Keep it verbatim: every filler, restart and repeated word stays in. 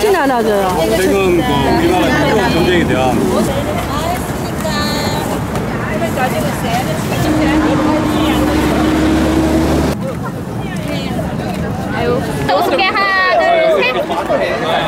맛이 나나져요. 지금 그 우리나라 유럽 전쟁에 대한 또 소개 하나, 둘, 셋.